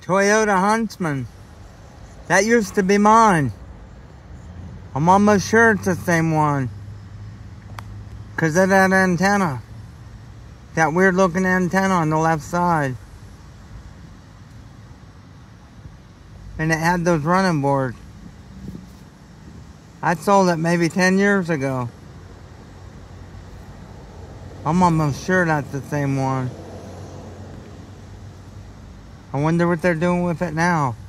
Toyota Huntsman. That used to be mine. I'm almost sure it's the same one. Because of that antenna. That weird looking antenna on the left side. And it had those running boards. I sold it maybe 10 years ago. I'm almost sure that's the same one. I wonder what they're doing with it now.